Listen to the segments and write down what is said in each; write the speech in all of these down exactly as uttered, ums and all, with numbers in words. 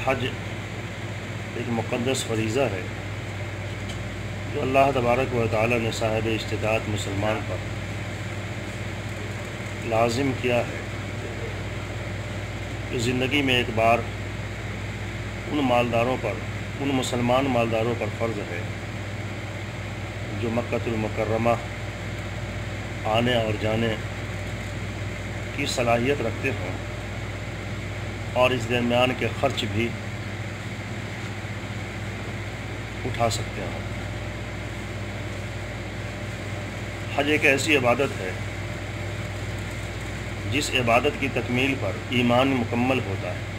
حج ایک مقدس فریضہ ہے جو اللہ تبارک و تعالی نے صاحب استطاعت مسلمان پر لازم کیا ہے کہ زندگی میں ایک بار ان مالداروں پر ان مسلمان مالداروں پر فرض ہے جو مکۃ المکرمہ آنے اور جانے کی صلاحیت رکھتے ہوں اور اس درمیان کے خرچ بھی اٹھا سکتے ہیں۔ حج ایک ایسی عبادت ہے جس عبادت کی تکمیل پر ایمان مکمل ہوتا ہے۔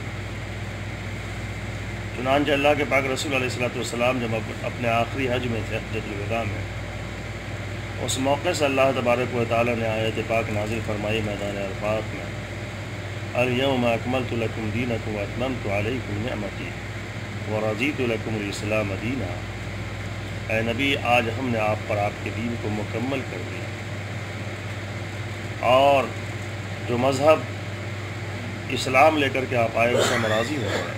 چنانچہ اللہ کے پاک رسول علیہ الصلوۃ والسلام جب اپنے آخری حج میں تھے، حجۃ الوداع میں، اس موقع سے اللہ تبارک و تعالی نے آیت پاک نازل فرمائی میدان عرفات میں، الیوم اکملت لکم دینکم واتممت علیکم نعمتی ورضیت لکم الاسلام دینا۔ اے نبی، آج ہم نے آپ پر آپ کے دین کو مکمل کر دیا اور جو مذہب اسلام لے کر کے آپ آئے اسے ہم راضی ہو گئے۔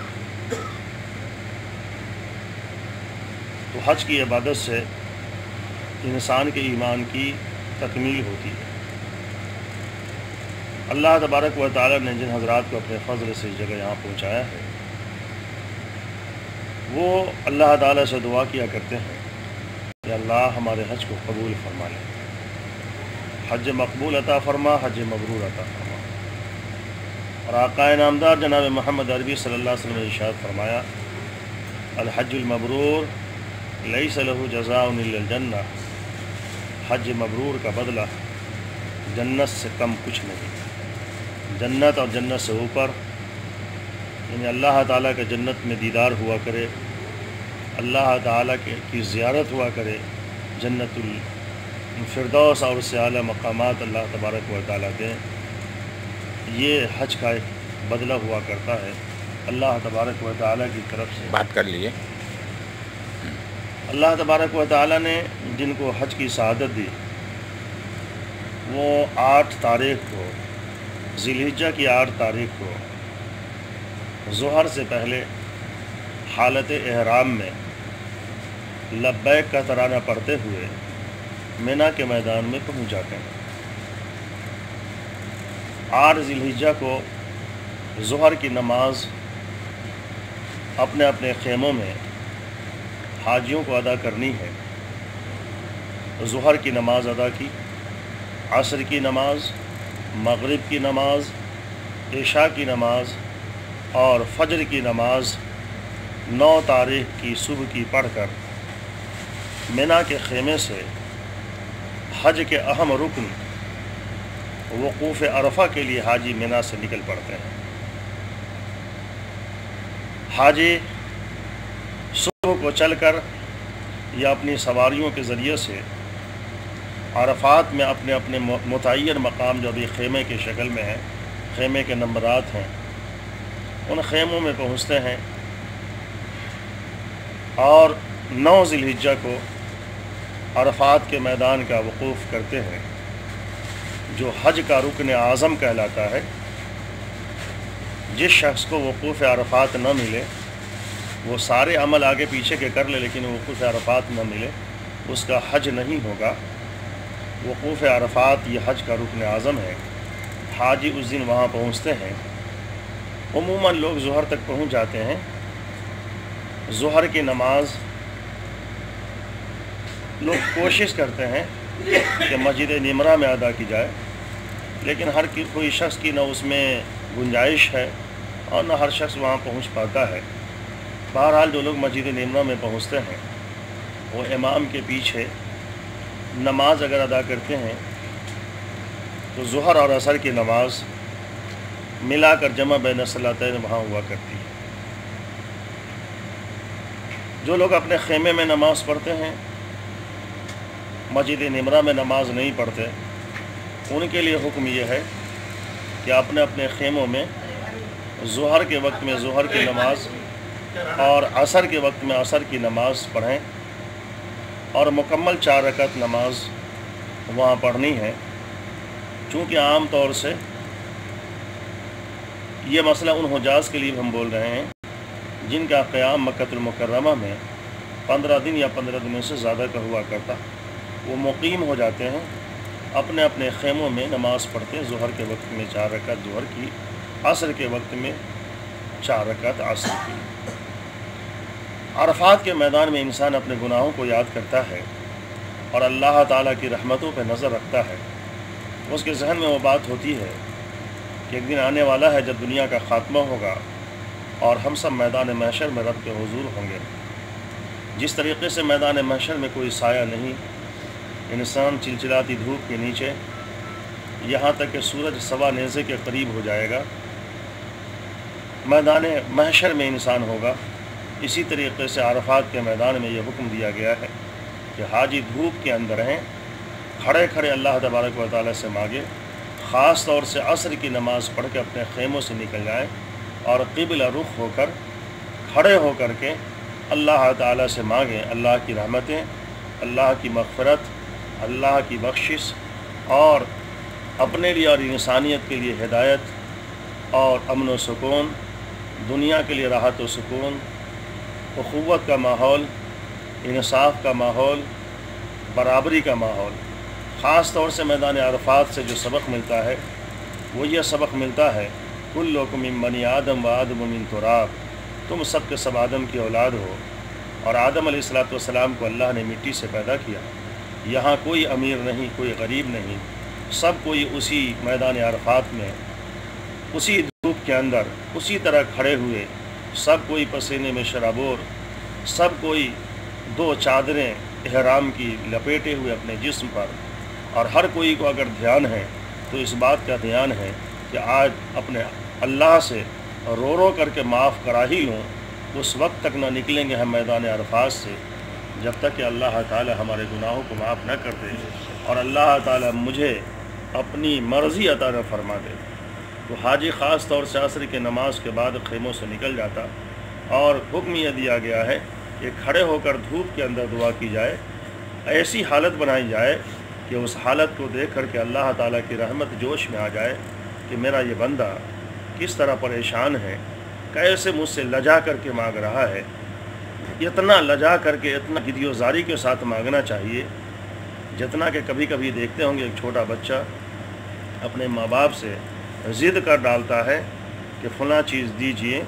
تو حج کی عبادت سے انسان کے ایمان کی تکمیل ہوتی ہے۔ اللہ تبارک و تعالی نے جن حضرات کو اپنے فضل سے اس جگہ یہاں پہنچایا ہے، وہ اللہ تعالی سے دعا کیا کرتے ہیں کہ اللہ ہمارے حج کو قبول فرما لے، حج مقبول عطا فرما، حج مبرور عطا فرما۔ اور آقا نامدار جناب محمد عربی صلی اللہ علیہ وسلم نے ارشاد فرمایا، الحج المبرور لیس لہ جزاء الا الجنہ، حج مبرور کا بدلہ جنت سے کم کچھ نہیں، جنت اور جنت سے اوپر، یعنی اللہ تعالیٰ کے جنت میں دیدار ہوا کرے، اللہ تعالیٰ کے کی زیارت ہوا کرے، جنت الفردوس اور اس سے اعلیٰ مقامات اللہ تبارک و تعالیٰ دیں، یہ حج کا ایک بدلہ ہوا کرتا ہے اللہ تبارک و تعالیٰ کی طرف سے۔ بات کر لیے اللہ تبارک و تعالیٰ نے جن کو حج کی سعادت دی، وہ آٹھ تاریخ کو، ذی الحجہ کی آٹھ تاریخ کو ظہر سے پہلے حالت احرام میں لبیک کا ترانہ پڑھتے ہوئے مینا کے میدان میں پہنچ جاتے ہیں۔ آٹھ ذی الحجہ کو ظہر کی نماز اپنے اپنے خیموں میں حاجیوں کو ادا کرنی ہے۔ ظہر کی نماز ادا کی، عصر کی نماز، مغرب کی نماز، عشاء کی نماز اور فجر کی نماز نو تاریخ کی صبح کی پڑھ کر مینا کے خیمے سے حج کے اہم رکن وقوف عرفہ کے لیے حاجی مینا سے نکل پڑتے ہیں۔ حاجی صبح کو چل کر یا اپنی سواریوں کے ذریعے سے عرفات میں اپنے اپنے متعین مقام جو ابھی خیمے کی شکل میں ہیں، خیمے کے نمبرات ہیں، ان خیموں میں پہنچتے ہیں اور نو ذی الحجہ کو عرفات کے میدان کا وقوف کرتے ہیں، جو حج کا رکن اعظم کہلاتا ہے۔ جس شخص کو وقوف عرفات نہ ملے، وہ سارے عمل آگے پیچھے کے کر لے لیکن وقوف عرفات نہ ملے، اس کا حج نہیں ہوگا۔ وقوف عرفات یہ حج کا رکن اعظم ہے۔ حاجی اس دن وہاں پہنچتے ہیں، عموماً لوگ ظہر تک پہنچ جاتے ہیں۔ ظہر کی نماز لوگ کوشش کرتے ہیں کہ مسجد نمرہ میں ادا کی جائے، لیکن ہر کوئی شخص کی نہ اس میں گنجائش ہے اور نہ ہر شخص وہاں پہنچ پاتا ہے۔ بہرحال جو لوگ مسجد نمرہ میں پہنچتے ہیں وہ امام کے پیچھے نماز اگر ادا کرتے ہیں تو ظہر اور عصر کی نماز ملا کر جمع بین الصلاتین وہاں ہوا کرتی ہے۔ جو لوگ اپنے خیمے میں نماز پڑھتے ہیں، مسجد نمرہ میں نماز نہیں پڑھتے، ان کے لیے حکم یہ ہے کہ اپنے اپنے خیموں میں ظہر کے وقت میں ظہر کی نماز اور عصر کے وقت میں عصر کی نماز پڑھیں اور مکمل چار رکعت نماز وہاں پڑھنی ہے۔ چونکہ عام طور سے یہ مسئلہ ان حجاز کے لیے ہم بول رہے ہیں जिन का क़याम मक्कतुल मुकर्रमा में पंद्रह दिन या पंद्रह दिनों से ज़्यादा का हुआ करता, वो मुकीम हो जाते हैं, अपने अपने खेमों में नमाज़ पढ़ते हैं। ज़ुहर के वक्त में चार रकात ज़ुहर की, असर के वक्त में चार रकात असर की। अरफात के मैदान में इंसान अपने गुनाहों को याद करता है और अल्लाह ताला की रहमतों पर नज़र रखता है। उसके जहन में वो बात होती है कि एक दिन आने वाला है जब दुनिया का ख़ात्मा होगा और हम सब मैदान महशर में रब के हुजूर होंगे। जिस तरीक़े से मैदान महशर में कोई साया नहीं, इंसान चिलचिलाती धूप के नीचे, यहाँ तक कि सूरज सवा नेज़े के करीब हो जाएगा, मैदान महशर में इंसान होगा। इसी तरीक़े से अरफात के मैदान में ये हुक्म दिया गया है कि हाजी धूप के अंदर हैं, खड़े खड़े अल्लाह तबारक व तआला से मांगे, ख़ास तौर से असर की नमाज़ पढ़ के अपने खेमों से निकल जाएँ और क़िबला रुख होकर खड़े होकर के अल्लाह ताला से मांगें अल्लाह की रहमतें, अल्लाह की मग़फ़िरत, अल्लाह की बख्शिश और अपने लिए और इंसानियत के लिए हिदायत और अमन व सुकून, दुनिया के लिए राहत व सुकून, उख़ुव्वत का माहौल, इंसाफ का माहौल, बराबरी का माहौल। ख़ास तौर से मैदान अरफात से जो सबक मिलता है वो ये सबक मिलता है, कुल्लुकुम मिन बनी आदम व आदम मिन तुराब, तुम सब के सब आदम की औलाद हो और आदम अलैहिस्सलातु वस्सलाम को अल्लाह ने मिट्टी से पैदा किया। यहाँ कोई अमीर नहीं, कोई गरीब नहीं, सब कोई उसी मैदान अरफात में, उसी धूप के अंदर उसी तरह खड़े हुए, सब कोई पसीने में शराबोर, सब कोई दो चादरें इहराम की लपेटे हुए अपने जिस्म पर, और हर कोई को अगर ध्यान है तो इस बात का ध्यान है कि आज अपने अल्लाह से रो रो करके माफ़ करा ही लूँ। उस वक्त तक न निकलेंगे हम मैदान अरफात से जब तक कि अल्लाह ताला हमारे गुनाहों को माफ़ न कर दे और अल्लाह ताला मुझे अपनी मर्ज़ी अता न फरमा दे। तो हाजी ख़ास तौर से असर की नमाज के बाद खेमों से निकल जाता और हुक्म यह दिया गया है कि खड़े होकर धूप के अंदर दुआ की जाए, ऐसी हालत बनाई जाए कि उस हालत को देख कर के अल्लाह ताला की रहमत जोश में आ जाए कि मेरा ये बंदा किस तरह परेशान है, कैसे मुझसे लजा करके मांग रहा है। इतना लजा करके, इतना गिदियोज़ारी के साथ मांगना चाहिए जितना कि कभी कभी देखते होंगे एक छोटा बच्चा अपने माँ बाप से ज़िद कर डालता है कि फ़लाँ चीज़ दीजिए,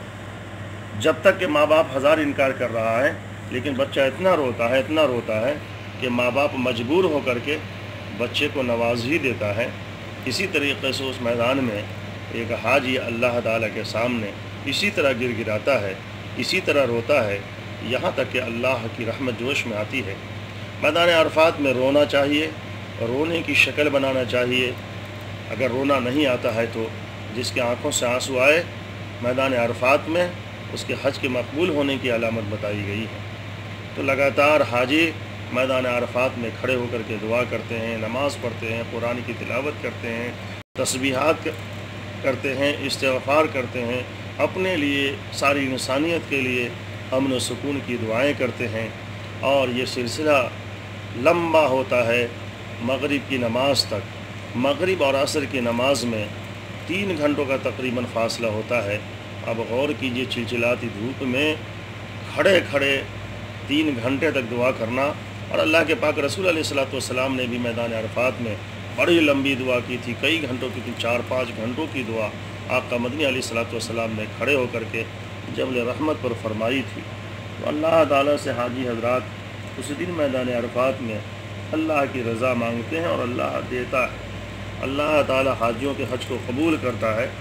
जब तक कि माँ बाप हज़ार इनकार कर रहा है, लेकिन बच्चा इतना रोता है इतना रोता है कि माँ बाप मजबूर होकर के बच्चे को नवाज ही देता है। इसी तरीक़े से उस मैदान में एक हाजी अल्लाह ताला के सामने इसी तरह गिर गिराता है, इसी तरह रोता है, यहाँ तक कि अल्लाह की रहमत जोश में आती है। मैदान अरफात में रोना चाहिए, रोने की शक्ल बनाना चाहिए। अगर रोना नहीं आता है तो जिसके आँखों से आंसू आए मैदान अरफात में, उसके हज के मकबूल होने की अलामत बताई गई है। तो लगातार हाजी मैदान अरफात में खड़े होकर के दुआ करते हैं, नमाज़ पढ़ते हैं, कुरान की तिलावत करते हैं, तस्बीहात करते हैं, इस्तिग़फ़ार करते हैं, अपने लिए, सारी इंसानियत के लिए अमन व सुकून की दुआएं करते हैं। और ये सिलसिला लंबा होता है मगरिब की नमाज तक। मगरिब और असर की नमाज में तीन घंटों का तकरीबन फ़ासला होता है। अब गौर कीजिए, चिलचिलाती धूप में खड़े खड़े तीन घंटे तक दुआ करना। और अल्लाह के पाक रसूल अलैहिस्सलातु वस्सलाम ने भी मैदान अरफात में बड़ी लंबी दुआ की थी, कई घंटों की थी, चार पाँच घंटों की दुआ आका मदनी अलैहिस्सलातु वस्सलाम ने खड़े होकर के जबल रहमत पर फरमाई थी। तो अल्लाह ताला से हाजी हजरात उस दिन मैदान अरफात में अल्लाह की रज़ा मांगते हैं और अल्लाह देता है। अल्लाह ताला हाजियों के हज को कबूल करता है।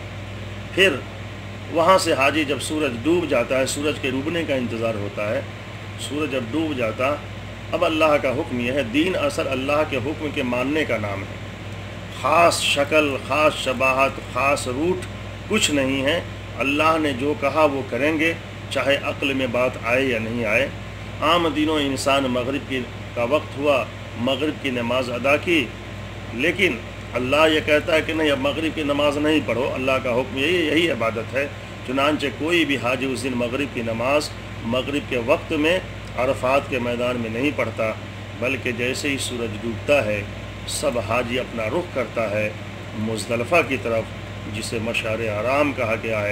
फिर वहाँ से हाजी जब सूरज डूब जाता है, सूरज के डूबने का इंतज़ार होता है, सूरज जब डूब जाता, अब अल्लाह का हुक्म यह है, दीन असल अल्लाह के हुक्म के मानने का नाम है। ख़ास शक्ल, ख़ास शबाहत, ख़ास रूट कुछ नहीं है। अल्लाह ने जो कहा वो करेंगे, चाहे अक्ल में बात आए या नहीं आए। आम दिनों इंसान मगरिब की का वक्त हुआ, मगरिब की नमाज अदा की, लेकिन अल्लाह ये कहता है कि नहीं, अब मगरिब की नमाज़ नहीं पढ़ो। अल्लाह का हुक्म यही यही इबादत है। चुनांचे कोई भी हाजी उस दिन मगरिब की नमाज मगरिब के वक्त में अरफात के मैदान में नहीं पढ़ता, बल्कि जैसे ही सूरज डूबता है सब हाजी अपना रुख करता है मुज़दलिफ़ा की तरफ, जिसे मशार आराम कहा गया है।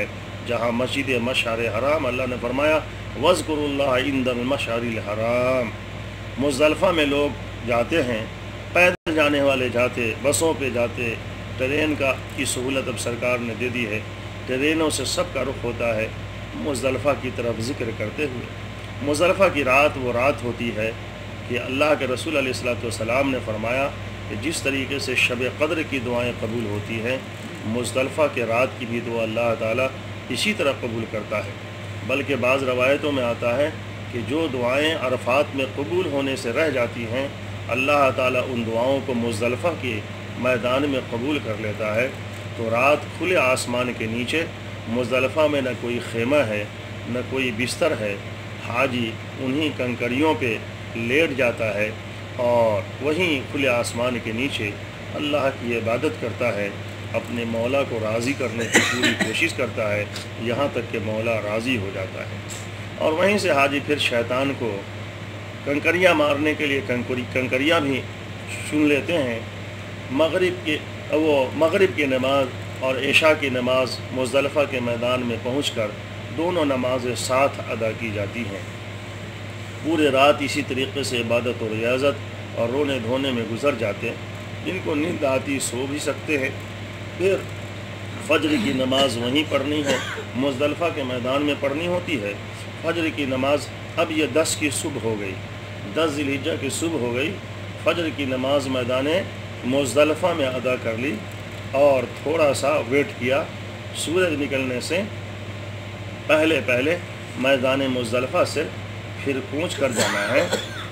جہاں مسجد مشعر حرام، اللہ نے فرمایا وَاذْكُرُوا اللَّهَ عِنْدَ الْمَشْعَرِ الْحَرَامِ۔ مزدلفہ میں لوگ جاتے ہیں، پیدل جانے والے جاتے، بسوں پہ جاتے، ٹرین کا کی سہولت اب سرکار نے دے دی ہے، ٹرینوں سے سب کا رخ ہوتا ہے مزدلفہ کی طرف ذکر کرتے ہوئے۔ مزدلفہ کی رات وہ رات ہوتی ہے کہ اللہ کے رسول علیہ الصلوۃ والسلام نے فرمایا کہ جس طریقے سے شب قدر کی دعائیں قبول ہوتی ہیں، مزدلفہ کے رات کی بھی دعا اللہ تعالیٰ اسی طرح قبول کرتا ہے۔ بلکہ بعض روایتوں میں آتا ہے کہ جو دعائیں عرفات میں قبول ہونے سے رہ جاتی ہیں، اللہ تعالیٰ ان دعاؤں کو مزدلفہ کے میدان میں قبول کر لیتا ہے۔ تو رات کھلے آسمان کے نیچے مزدلفہ میں نہ کوئی خیمہ ہے، نہ کوئی بستر ہے، حاجی انہی کنکریوں پہ لیٹ جاتا ہے اور وہیں کھلے آسمان کے نیچے اللہ کی عبادت کرتا ہے، اپنے مولا کو راضی کرنے کی پوری کوشش کرتا ہے، یہاں تک کہ مولا راضی ہو جاتا ہے۔ اور وہیں سے حاجی پھر شیطان کو کنکریاں مارنے کے لیے کنکری کنکریاں بھی چن لیتے ہیں۔ مغرب کے وہ مغرب کی نماز اور عشاء کی نماز مزدلفہ کے میدان میں پہنچ کر دونوں نمازیں ساتھ ادا کی جاتی ہیں۔ پورے رات اسی طریقے سے عبادت و ریاضت اور رونے دھونے میں گزر جاتے ہیں۔ جن کو نیند آتی سو بھی سکتے ہیں۔ پھر فجر کی نماز وہیں پڑھنی ہے، مزدلفہ کے میدان میں پڑھنی ہوتی ہے۔ فجر کی نماز اب یہ دس کی صبح ہو گئی، دس ذی الحجہ کی صبح ہو گئی، فجر کی نماز میدان مزدلفہ میں ادا کر لی اور تھوڑا سا ویٹ کیا، سورج نکلنے سے پہلے پہلے میدان مزدلفہ سے پھر کوچ کر جانا ہے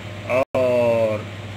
اور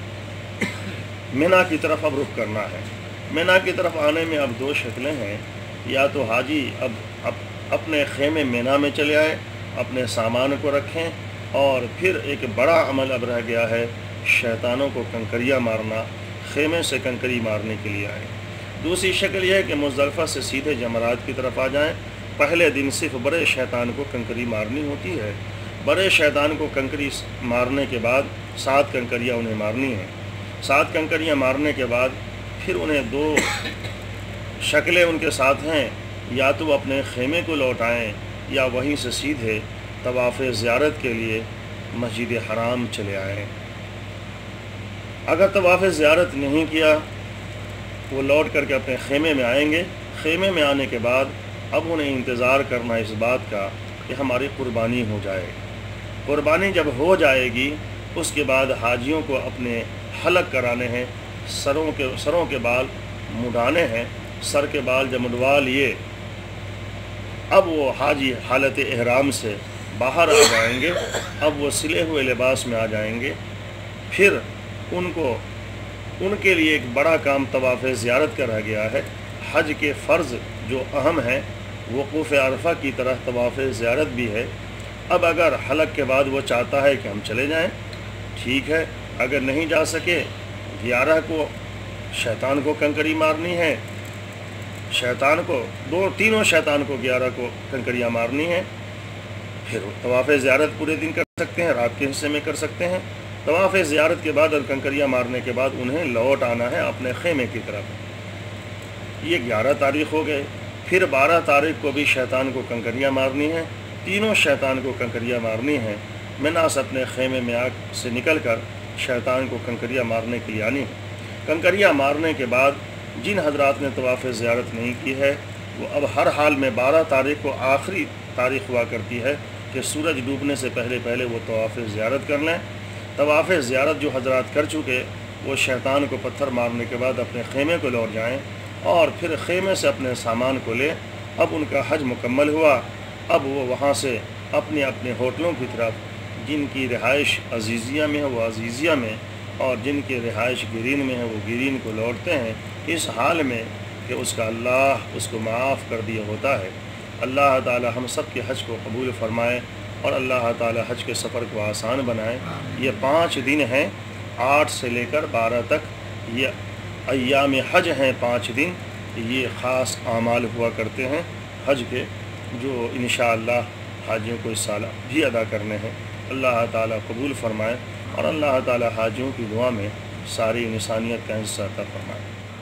مینا کی طرف اب رخ کرنا ہے۔ مینا کی طرف آنے میں اب دو شکلیں ہیں، یا تو حاجی اب اب اپنے خیمے مینا میں چلے آئے، اپنے سامان کو رکھیں، اور پھر ایک بڑا عمل اب رہ گیا ہے شیطانوں کو کنکریاں مارنا، خیمے سے کنکری مارنے کے لیے آئے۔ دوسری شکل یہ ہے کہ مزدلفہ سے سیدھے جمرات کی طرف آ جائیں۔ پہلے دن صرف بڑے شیطان کو کنکری مارنی ہوتی ہے، بڑے شیطان کو کنکری مارنے کے بعد سات کنکریاں انہیں مارنی ہیں۔ سات کنکریاں مارنے کے بعد پھر انہیں دو شکلیں ان کے ساتھ ہیں، یا تو اپنے خیمے کو لوٹائیں یا وہیں سے سیدھے طواف زیارت کے لیے مسجد حرام چلے آئیں۔ اگر طواف زیارت نہیں کیا، وہ لوٹ کر کے اپنے خیمے میں آئیں گے۔ خیمے میں آنے کے بعد اب انہیں انتظار کرنا اس بات کا کہ ہماری قربانی ہو جائے۔ قربانی جب ہو جائے گی، اس کے بعد حاجیوں کو اپنے حلق کرانے ہیں، سروں کے سروں کے بال مڈانے ہیں۔ سر کے بال جب مڈوا لیے، اب وہ حاجی حالت احرام سے باہر آ جائیں گے، اب وہ سلے ہوئے لباس میں آ جائیں گے۔ پھر ان کو ان کے لیے ایک بڑا کام طواف زیارت کا رہ گیا ہے۔ حج کے فرض جو اہم ہیں، وقوف عرفہ کی طرح طواف زیارت بھی ہے۔ اب اگر حلق کے بعد وہ چاہتا ہے کہ ہم چلے جائیں، ٹھیک ہے۔ اگر نہیں جا سکے، گیارہ کو شیطان کو کنکری مارنی ہے، شیطان کو دو تینوں شیطان کو گیارہ کو کنکریاں مارنی ہیں۔ پھر طواف زیارت پورے دن کر سکتے ہیں، رات کے حصے میں کر سکتے ہیں۔ طواف زیارت کے بعد اور کنکریاں مارنے کے بعد انہیں لوٹ آنا ہے اپنے خیمے کی طرف۔ یہ گیارہ تاریخ ہو گئے۔ پھر بارہ تاریخ کو بھی شیطان کو کنکریاں مارنی ہیں، تینوں شیطان کو کنکریاں مارنی ہیں۔ منا سے اپنے خیمے میں آگ سے نکل کر شیطان کو کنکریاں مارنے کے لیے آنی ہے۔ کنکریاں مارنے کے بعد جن حضرات نے طواف زیارت نہیں کی ہے، وہ اب ہر حال میں بارہ تاریخ کو آخری تاریخ ہوا کرتی ہے کہ سورج ڈوبنے سے پہلے پہلے وہ طواف زیارت کر لیں۔ طواف زیارت جو حضرات کر چکے، وہ شیطان کو پتھر مارنے کے بعد اپنے خیمے کو لوٹ جائیں اور پھر خیمے سے اپنے سامان کو لیں۔ اب ان کا حج مکمل ہوا۔ اب وہ وہاں سے اپنے اپنے ہوٹلوں کی طرف، جن کی رہائش عزیزیہ میں ہے وہ عزیزیہ میں، اور جن کی رہائش گرین میں ہے وہ گرین کو لوٹتے ہیں، اس حال میں کہ اس کا اللہ اس کو معاف کر دیا ہوتا ہے۔ اللہ تعالی ہم سب کے حج کو قبول فرمائے اور اللہ تعالی حج کے سفر کو آسان بنائے۔ یہ پانچ دن ہیں، آٹھ سے لے کر بارہ تک، یہ ایام حج ہیں پانچ دن۔ یہ خاص اعمال ہوا کرتے ہیں حج کے، جو انشاءاللہ حاجیوں کو اس سال بھی ادا کرنے ہیں۔ اللہ تعالی قبول فرمائے اور اللہ تعالی حاجیوں کی دعا میں ساری انسانیت کا حصہ عطا فرمائے۔